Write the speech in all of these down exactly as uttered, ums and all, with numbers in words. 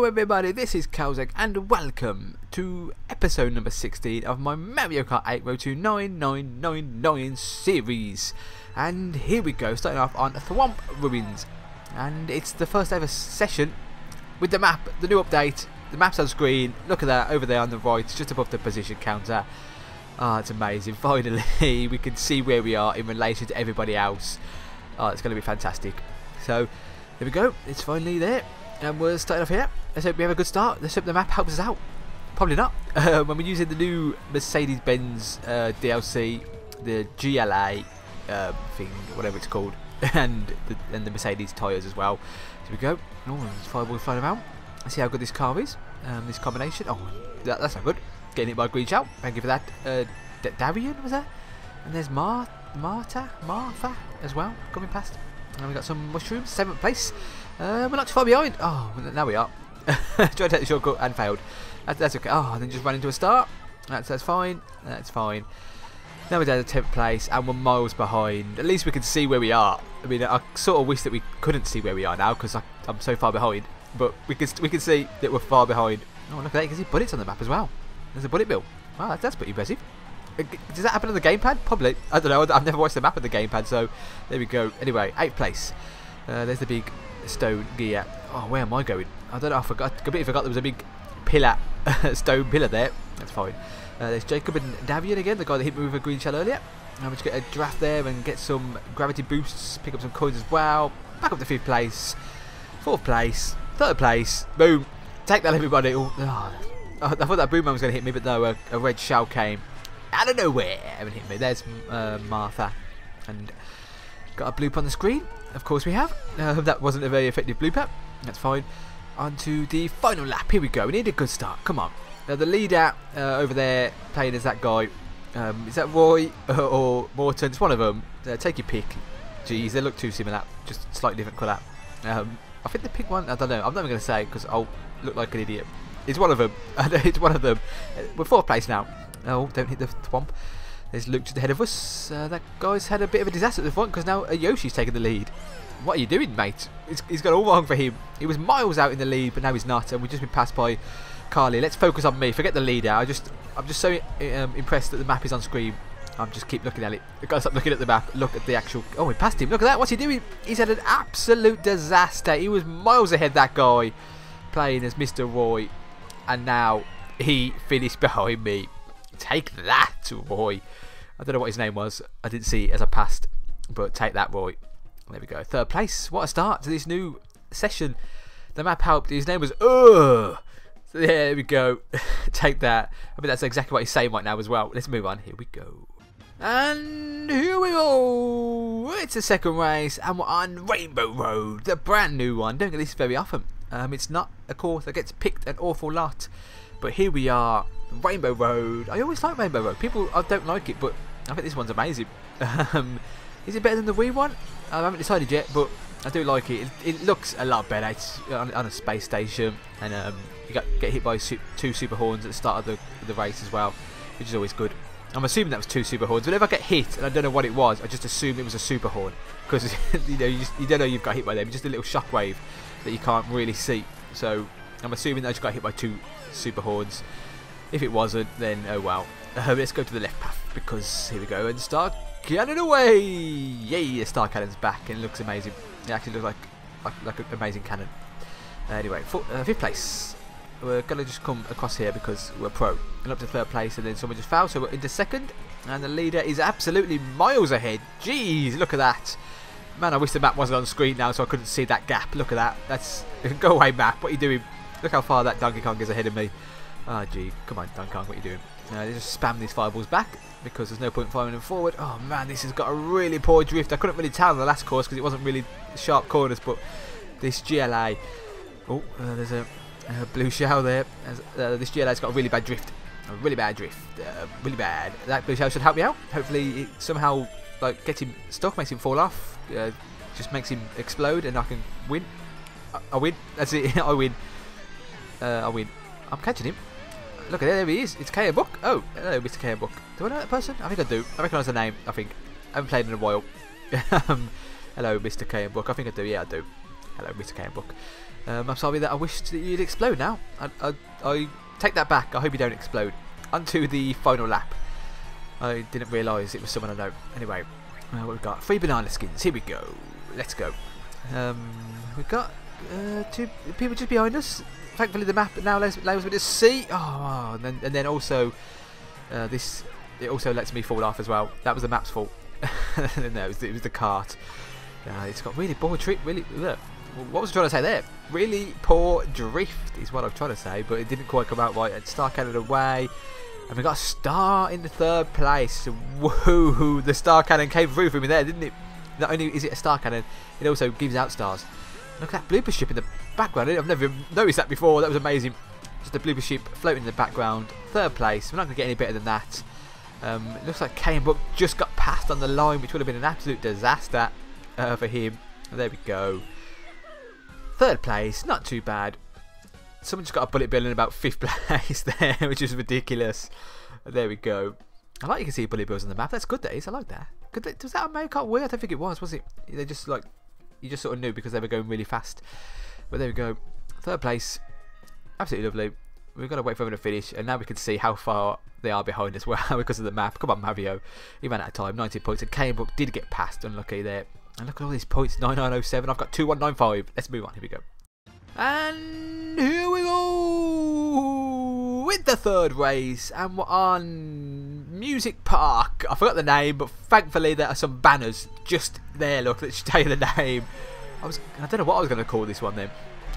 everybody, this is Kalzec and welcome to episode number sixteen of my Mario Kart eight Road to nine nine nine nine series. And here we go, starting off on Thwomp Ruins. And it's the first ever session with the map, the new update. The map's on screen, look at that over there on the right, just above the position counter. Ah, oh, it's amazing, finally we can see where we are in relation to everybody else. Oh, it's going to be fantastic. So, there we go, it's finally there. And we're starting off here. Let's hope we have a good start. Let's hope the map helps us out. Probably not. Uh, when we're using the new Mercedes-Benz uh, D L C, the G L A uh, thing, whatever it's called, and the, and the Mercedes tyres as well. Here we go. Oh, there's fireballs flying around. Let's see how good this car is. Um, this combination. Oh, that, that's not good. Getting hit by a green shell. Thank you for that. Uh, D Darian was that? And there's Mar Marta, Martha as well coming past. And we got some mushrooms. Seventh place. Uh, we're not too far behind. Oh, now we are. Tried to take the shortcut and failed. That, that's okay. Oh, and then just ran into a start. That's that's fine. That's fine. Now we're down to tenth place and we're miles behind. At least we can see where we are. I mean, I sort of wish that we couldn't see where we are now because I'm so far behind. But we can we can see that we're far behind. Oh, look at that! You can see bullets on the map as well. There's a bullet bill. Wow, that's, that's pretty impressive. Does that happen on the gamepad? Probably. I don't know. I've never watched the map on the gamepad, so there we go. Anyway, eighth place. Uh, there's the big stone gear. Oh, where am I going? I don't know. I forgot. I completely forgot there was a big pillar, stone pillar there. That's fine. Uh, there's Jacob and Davian again, the guy that hit me with a green shell earlier. I'm just get a draft there and get some gravity boosts. Pick up some coins as well. Back up to fifth place, fourth place, third place. Boom! Take that, everybody. Oh, oh. I thought that boomerang was going to hit me, but no, a, a red shell came out of nowhere and hit me. There's uh, Martha, and got a blooper on the screen. Of course we have. Uh, that wasn't a very effective blooper. That's fine. On to the final lap. Here we go. We need a good start. Come on. Now the leader uh, over there playing as that guy. Um, is that Roy or Morton? It's one of them. Uh, take your pick. Jeez, they look too similar. Just slightly different colour. Um, I think the pink one. I don't know. I'm not even going to say because I'll look like an idiot. It's one of them. It's one of them. We're fourth place now. Oh, don't hit the thwomp. There's Luke just ahead of us. Uh, that guy's had a bit of a disaster at the front because now uh, Yoshi's taking the lead. What are you doing, mate? It's, he's got all wrong for him. He was miles out in the lead, but now he's not, and we've just been passed by Carly. Let's focus on me. Forget the leader. I just, I'm just so um, impressed that the map is on screen. I'm just keep looking at it. I've got to stop looking at the map. Look at the actual. Oh, we passed him. Look at that. What's he doing? He's had an absolute disaster. He was miles ahead. That guy playing as Mister Roy, and now he finished behind me. Take that, Roy. I don't know what his name was. I didn't see it as I passed. But take that, Roy. There we go. Third place. What a start to this new session. The map helped. His name was Ugh. So there we go. Take that. I mean, that's exactly what he's saying right now as well. Let's move on. Here we go. And here we go. It's the second race. And we're on Rainbow Road. The brand new one. Don't get this very often. Um, it's not a course that gets picked an awful lot. But here we are. Rainbow Road. I always like Rainbow Road. People I don't like it, but I think this one's amazing. Um, is it better than the Wii one? I haven't decided yet, but I do like it. It, it looks a lot better. It's on, on a space station, and um, you got get hit by su two super horns at the start of the, the race as well, which is always good. I'm assuming that was two super horns. Whenever I get hit and I don't know what it was, I just assume it was a super horn because you know you, just, you don't know you've got hit by them. Just a little shockwave that you can't really see. So I'm assuming that I just got hit by two super horns. If it wasn't, then oh well. Uh, let's go to the left path because here we go and start cannon away. Yay! The star cannon's back and it looks amazing. It actually looks like like, like an amazing cannon. Uh, anyway, four, uh, fifth place. We're gonna just come across here because we're pro and up to third place, and then someone just fouled, so we're into second, and the leader is absolutely miles ahead. Jeez, look at that. Man, I wish the map wasn't on screen now so I couldn't see that gap. Look at that. That's go away, map. What are you doing? Look how far that Donkey Kong is ahead of me. Ah, oh, gee, come on, Donkey Kong, what are you doing? Uh, they just spam these fireballs back because there's no point firing them forward. Oh man, this has got a really poor drift. I couldn't really tell in the last course because it wasn't really sharp corners, but this G L A. Oh, uh, there's a, a blue shell there. Uh, this G L A's got a really bad drift. A really bad drift. Uh, really bad. That blue shell should help me out. Hopefully, it somehow like gets him stuck, makes him fall off, uh, just makes him explode, and I can win. I, I win. That's it. I win. Uh, I win. I'm catching him. Look at it, there he is. It's K A Book. Oh, hello, Mister K A Book. Do I know that person? I think I do. I recognise the name, I think. I haven't played in a while. um, hello, Mister K A Book. I think I do, yeah, I do. Hello, Mister Book. Um, I'm sorry that I wished that you'd explode now. I, I, I take that back. I hope you don't explode. Onto the final lap. I didn't realise it was someone I know. Anyway, uh, what we've got? Three banana skins. Here we go. Let's go. Um, we've got uh, two people just behind us. Thankfully, the map now allows, allows me to see. Oh, and then, and then also uh, this. It also lets me fall off as well. That was the map's fault. No, it was, it was the cart. Uh, it's got really poor trick. Really, look. What was I trying to say there? Really poor drift is what I'm trying to say, but it didn't quite come out right. And Star Cannon away, and we got a star in the third place. Woohoo! The Star Cannon came through for me there, didn't it? Not only is it a Star Cannon, it also gives out stars. Look at that blooper ship in the background. I've never noticed that before. That was amazing. Just a blooper ship floating in the background. Third place. We're not going to get any better than that. Um, it looks like Kane Book just got passed on the line, which would have been an absolute disaster uh, for him. And there we go. Third place, not too bad. Someone just got a bullet bill in about fifth place there, which is ridiculous. There we go. I like you can see bullet bills on the map. That's good, that is. I like that. Good. That, was that a Mario Kart Wii? I don't think it was, was it? They just like you just sort of knew because they were going really fast. But there we go. Third place, absolutely lovely. We've got to wait for them to finish, and now we can see how far they are behind as well because of the map. Come on, Mario. He ran out of time. ninety points, and Kane Book did get passed. Unlucky there. And look at all these points, nine nine oh seven, I've got two one nine five. Let's move on, here we go. And here we go with the third race, and we're on Music Park. I forgot the name, but thankfully there are some banners just there, look, that should tell you the name. I was, I don't know what I was going to call this one then.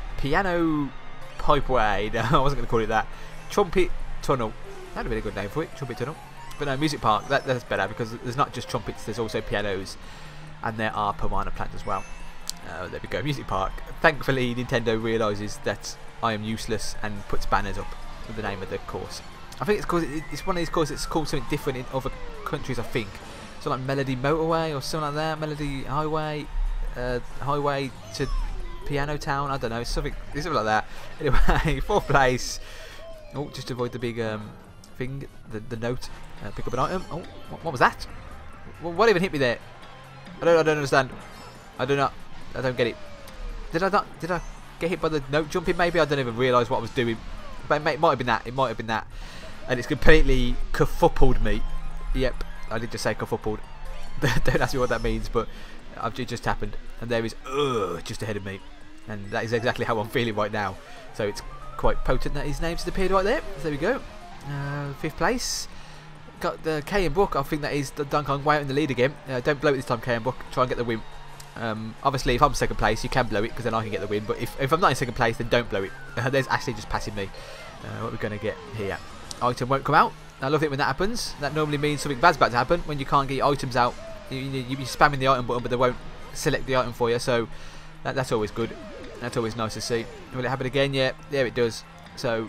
Piano Pipeway, no, I wasn't going to call it that. Trumpet Tunnel, that would have been a good name for it, Trumpet Tunnel. But no, Music Park, that, that's better because there's not just trumpets, there's also pianos. And there are piranha plants as well. Uh, there we go, Music Park. Thankfully, Nintendo realises that I am useless and puts banners up with the name of the course. I think it's because it's one of these courses that's called something different in other countries, I think. So like Melody Motorway or something like that, Melody Highway, uh, Highway to Piano Town. I don't know, something, something like that. Anyway, fourth place. Oh, just avoid the big um, thing, the the note. Uh, pick up an item. Oh, what, what was that? What, what even hit me there? I don't, I don't understand. I do not. I don't get it. Did I not? Did I get hit by the note jumping? Maybe I don't even realise what I was doing. But it might have been that. It might have been that. And it's completely kerfuffled me. Yep, I did just say kerfuffled. Don't ask me what that means, but it just happened. And there is ugh just ahead of me, and that is exactly how I'm feeling right now. So it's quite potent that his name's appeared right there. So there we go. Uh, fifth place. Got the K and Book. I think that is the Donkey Kong way out in the lead again. Uh, don't blow it this time, K and Book. Try and get the win. Um, obviously, if I'm second place, you can blow it because then I can get the win. But if, if I'm not in second place, then don't blow it. Uh, there's Ashley just passing me. Uh, what we're going to get here? Item won't come out. I love it when that happens. That normally means something bad's about to happen when you can't get your items out. You, you, you're spamming the item button, but they won't select the item for you. So that, that's always good. That's always nice to see. Will it happen again? Yeah, there it does. So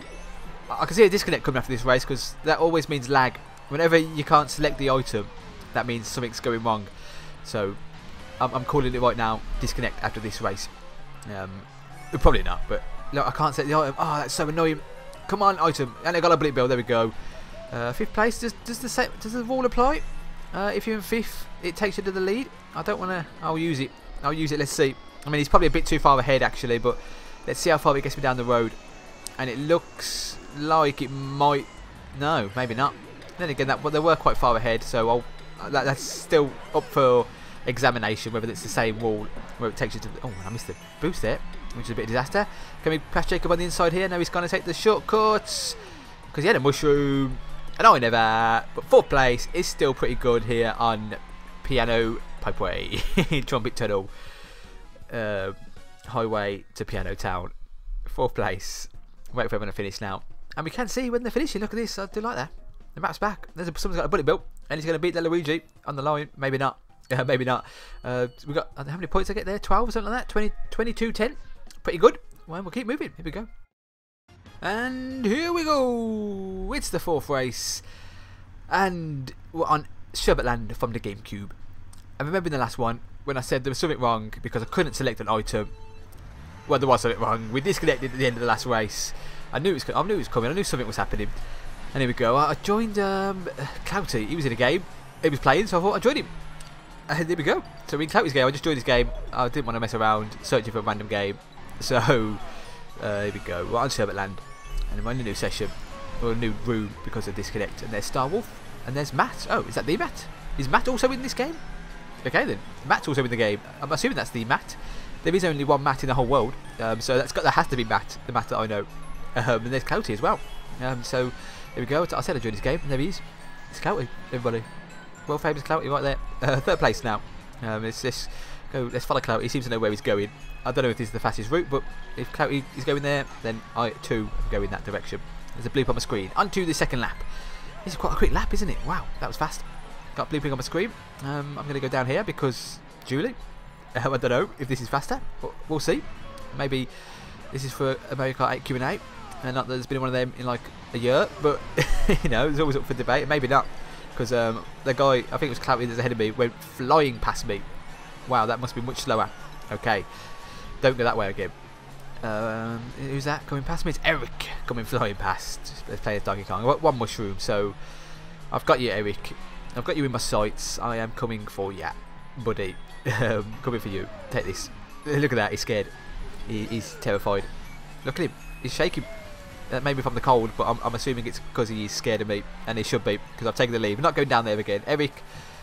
I can see a disconnect coming after this race because that always means lag. Whenever you can't select the item, that means something's going wrong. So I'm, I'm calling it right now, disconnect after this race. Um, probably not, but look, I can't select the item. Oh, that's so annoying. Come on, item. And I got a blip bill. There we go. Uh, fifth place. Does does the same, does the rule apply? Uh, if you're in fifth, it takes you to the lead. I don't want to. I'll use it. I'll use it. Let's see. I mean, he's probably a bit too far ahead actually, but let's see how far it gets me down the road. And it looks like it might. No, maybe not. Then again, that well, they were quite far ahead, so I'll, that, that's still up for examination whether it's the same wall where it takes you to. The, oh, I missed the boost there, which is a bit of a disaster. Can we pass Jacob on the inside here? No, he's going to take the shortcuts because he had a mushroom. And I never. But fourth place is still pretty good here on Piano Pipeway, Trumpet Tunnel, uh, Highway to Piano Town. Fourth place. Wait for everyone to finish now, and we can see when they're finishing. Look at this. I do like that. The map's back. There's a, someone's got a bullet bill, and he's going to beat Luigi on the line. Maybe not. Uh, maybe not. Uh, we got how many points I get there? twelve or something like that. twenty, twenty-two, ten. Pretty good. Well, we'll keep moving. Here we go. And here we go. It's the fourth race, and we're on Sherbetland from the GameCube. I remember in the last one when I said there was something wrong because I couldn't select an item. Well, there was something wrong. We disconnected at the end of the last race. I knew it was. I knew it was coming. I knew something was happening. And here we go. I joined um, Clouty. He was in a game. He was playing, so I thought I'd join him. And there we go. So we Clouty's game. I just joined this game. I didn't want to mess around searching for a random game. So uh, here we go. We're on Sherbet Land, and I'm in a new session or a new room because of disconnect. And there's Star Wolf, and there's Matt. Oh, is that the Matt? Is Matt also in this game? Okay then, Matt's also in the game. I'm assuming that's the Matt. There is only one Matt in the whole world, um, so that's got that has to be Matt, the Matt that I know. Um, and there's Clouty as well. Um, so there we go. I said I joined this game, and there he is. It's Clouty, everybody. World famous Clouty right there. Uh, third place now. Um, it's this. Go. Let's follow Clouty. He seems to know where he's going. I don't know if this is the fastest route, but if Clouty is going there, then I too go in that direction. There's a bloop on my screen. On to the second lap. This is quite a quick lap, isn't it? Wow, that was fast. Got blooping on my screen. Um, I'm going to go down here because Julie. Uh, I don't know if this is faster, but we'll see. Maybe this is for a Mario Kart eight Q and A, and not that there's been one of them in like a year, but you know, it's always up for debate. Maybe not, because um, the guy, I think it was Clouty that's ahead of me, went flying past me. Wow, that must be much slower. Okay, don't go that way again. Um, who's that coming past me? It's Eric coming flying past. Let's play as Donkey Kong. I've got one mushroom, so I've got you, Eric. I've got you in my sights. I am coming for you, buddy. um, coming for you. Take this. Look at that. He's scared. He, he's terrified. Look at him. He's shaking. Uh, maybe from the cold, but I'm, I'm assuming it's because he's scared of me, and he should be, because I've taken the lead. I'm not going down there again. Eric.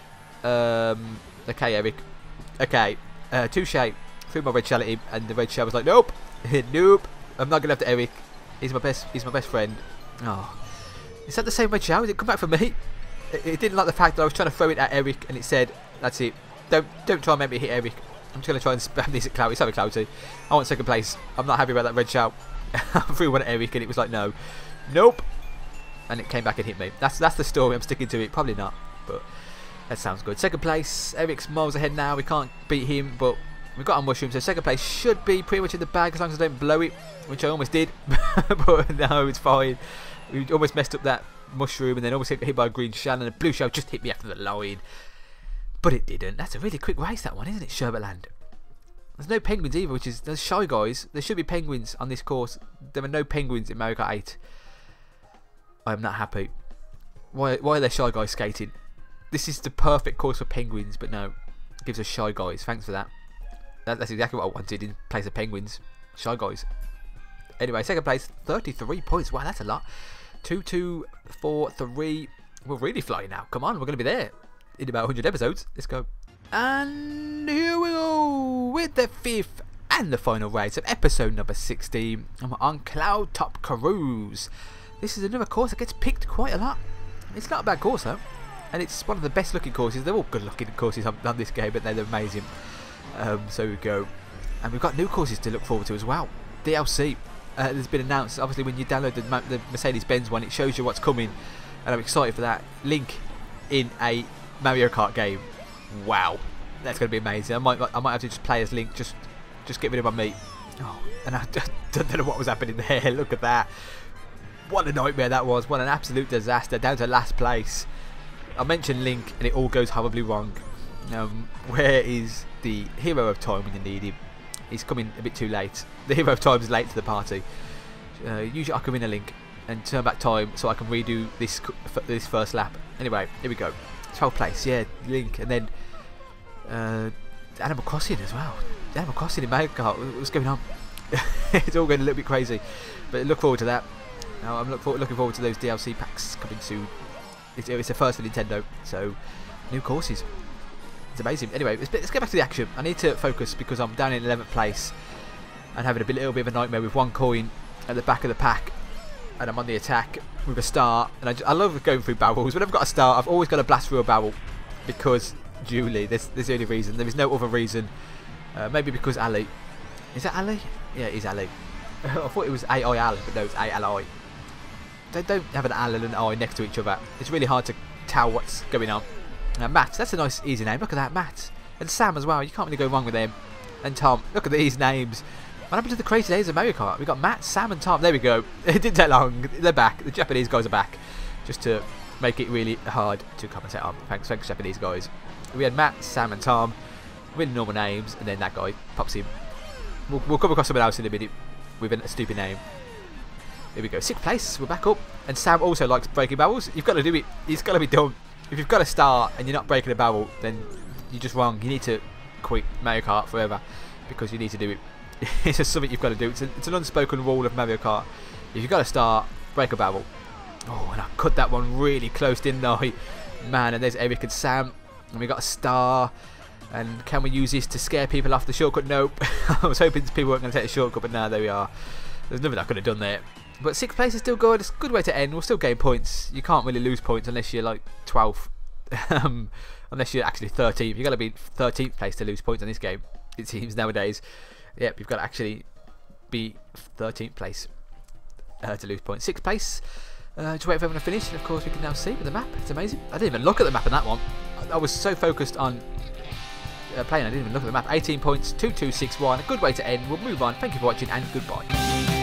Um, okay, Eric. Okay. Uh, touche. Threw my red shell at him, and the red shell was like, nope. Nope. I'm not going after Eric. He's my best. He's my best friend. Oh. Is that the same red shell? Did it come back for me? It didn't like the fact that I was trying to throw it at Eric, and it said, "That's it. Don't don't try and make me hit Eric. I'm just going to try and spam these at Clouty. Sorry, Clouty. I want second place. I'm not happy about that red shout. I threw one at Eric, and it was like, no, nope, and it came back and hit me. That's that's the story. I'm sticking to it. Probably not, but that sounds good. Second place. Eric's miles ahead now. We can't beat him, but we've got our mushroom, so second place should be pretty much in the bag as long as I don't blow it, which I almost did. But no, it's fine. We almost messed up that mushroom and then almost hit, hit by a green shell, and a blue shell just hit me after the line, but it didn't. That's a really quick race, that one, isn't it? Sherbet Land. There's no penguins either, which is, there's Shy Guys. There should be penguins on this course. There are no penguins in Mario Kart eight. I am not happy. Why, why are there Shy Guys skating? This is the perfect course for penguins, but no, it gives us Shy Guys. Thanks for that. that that's exactly what I wanted in place of penguins. Shy Guys. Anyway, second place, thirty-three points. Wow, that's a lot. Two, two, four, three. We're really flying now. Come on, we're going to be there in about one hundred episodes. Let's go. And here we go with the fifth and the final race of episode number sixteen. I'm on Cloud Top Cruise. This is another course that gets picked quite a lot. It's not a bad course though, and it's one of the best looking courses. They're all good looking courses on, on this game, but they're amazing. Um, so we go, and we've got new courses to look forward to as well. D L C. Uh, there's been announced. Obviously, when you download the, the Mercedes-Benz one, it shows you what's coming, and I'm excited for that. Link in a Mario Kart game. Wow, that's going to be amazing. I might, I might have to just play as Link, just, just get rid of my meat. Oh, and I just don't know what was happening there. Look at that. What a nightmare that was. What an absolute disaster. Down to last place. I mentioned Link, and it all goes horribly wrong. Um, where is the hero of time when you need him? He's coming a bit too late. The hero of time is late to the party. Uh, usually Ocarina Link and turn back time so I can redo this this first lap. Anyway, here we go. twelfth place, yeah, Link, and then uh, Animal Crossing as well. Animal Crossing in Mario Kart. What's going on? It's all going a little bit crazy, but look forward to that. Now I'm look for, looking forward to those D L C packs coming soon. It's, it's the first for Nintendo, so new courses. It's amazing. Anyway, let's, let's get back to the action. I need to focus because I'm down in eleventh place and having a bit, little bit of a nightmare with one coin at the back of the pack, and I'm on the attack with a star. And I, just, I love going through barrels. When I've got a star, I've always got to blast through a barrel because Julie. There's, there's the only reason. There is no other reason. Uh, maybe because Ali. Is that Ali? Yeah, it is Ali. I thought it was A I L, but no, it's A L I. They don't have an L and an I next to each other. It's really hard to tell what's going on. Now, Matt, that's a nice, easy name. Look at that, Matt. And Sam as well. You can't really go wrong with them. And Tom. Look at these names. What happened to the crazy days of Mario Kart? We got Matt, Sam, and Tom. There we go. It didn't take long. They're back. The Japanese guys are back. Just to make it really hard to commentate on. Thanks, thanks, Japanese guys. We had Matt, Sam, and Tom. Really normal names. And then that guy pops in. We'll, we'll come across someone else in a minute with a stupid name. Here we go. Sixth place. We're back up. And Sam also likes breaking barrels. You've got to do it. It's got to be done. If you've got a start and you're not breaking a barrel, then you're just wrong. You need to quit Mario Kart forever because you need to do it. It's just something you've got to do. It's, a, it's an unspoken rule of Mario Kart. If you've got to start, break a barrel. Oh, and I cut that one really close, didn't I? Man, and there's Eric and Sam, and we got a star. And can we use this to scare people off the shortcut? Nope. I was hoping people weren't going to take the shortcut, but now there we are. There's nothing I could have done there. But sixth place is still good. It's a good way to end. We'll still gain points. You can't really lose points unless you're like twelfth. um, unless you're actually thirteenth. You've got to be thirteenth place to lose points in this game, it seems nowadays. Yep, you've got to actually be thirteenth place uh, to lose points. sixth place. Uh, just wait for everyone to finish, and of course we can now see with the map. It's amazing. I didn't even look at the map in that one. I, I was so focused on uh, playing, I didn't even look at the map. eighteen points, two two six one. A good way to end. We'll move on. Thank you for watching, and goodbye.